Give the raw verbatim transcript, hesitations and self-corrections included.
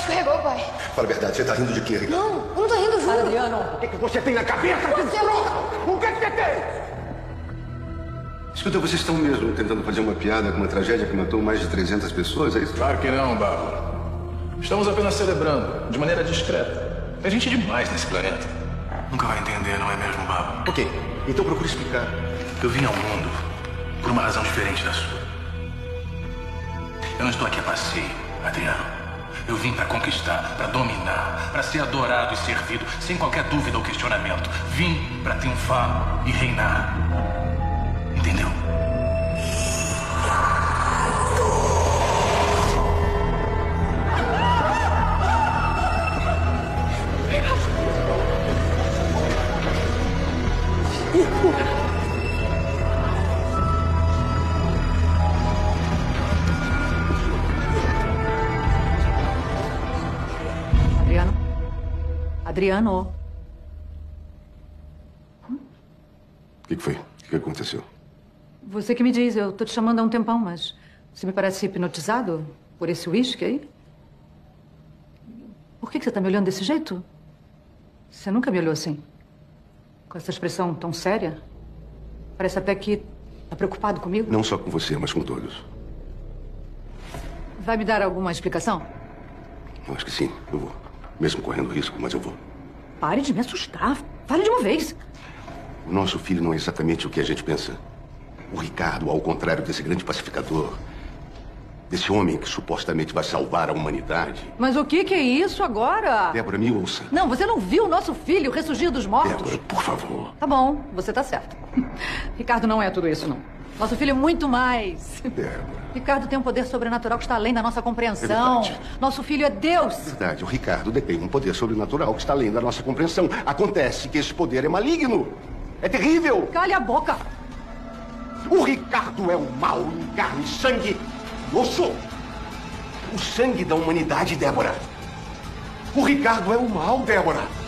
escorregou, pai. Fala a verdade, você tá rindo de quê, Ricardo? Não, eu não tô rindo, juro. Adriano, O que, que você tem na cabeça? Você é louco. O que, que você tem? Escuta, vocês estão mesmo tentando fazer uma piada com uma tragédia que matou mais de trezentas pessoas, é isso? Claro que não, Bárbara. Estamos apenas celebrando, de maneira discreta. Tem gente demais nesse planeta. Nunca vai entender, não é mesmo, Bárbara? Ok, então procure explicar. Eu vim ao mundo por uma razão diferente da sua. Eu não estou aqui a passeio, Adriano. Eu vim para conquistar, para dominar, para ser adorado e servido, sem qualquer dúvida ou questionamento. Vim para triunfar e reinar. Entendeu? Adriano? Adriano? O que, que foi? O que aconteceu? Você que me diz, eu tô te chamando há um tempão, mas você me parece hipnotizado por esse uísque aí? Por que que você tá me olhando desse jeito? Você nunca me olhou assim? Com essa expressão tão séria? Parece até que tá preocupado comigo. Não só com você, mas com todos. Vai me dar alguma explicação? Eu acho que sim, eu vou. Mesmo correndo risco, mas eu vou. Pare de me assustar. Fale de uma vez. O nosso filho não é exatamente o que a gente pensa. O Ricardo, ao contrário desse grande pacificador, desse homem que supostamente vai salvar a humanidade. Mas o que que é isso agora? Débora, me ouça. Não, você não viu o nosso filho ressurgir dos mortos? Débora, por favor. Tá bom, você tá certo. Ricardo não é tudo isso, não. Nosso filho é muito mais. Débora. Ricardo tem um poder sobrenatural que está além da nossa compreensão. É verdade. Nosso filho é Deus. É verdade, o Ricardo detém um poder sobrenatural que está além da nossa compreensão. Acontece que esse poder é maligno. É terrível. Cale a boca. O Ricardo é o mal em carne, sangue e osso. O sangue da humanidade, Débora. O Ricardo é o mal, Débora.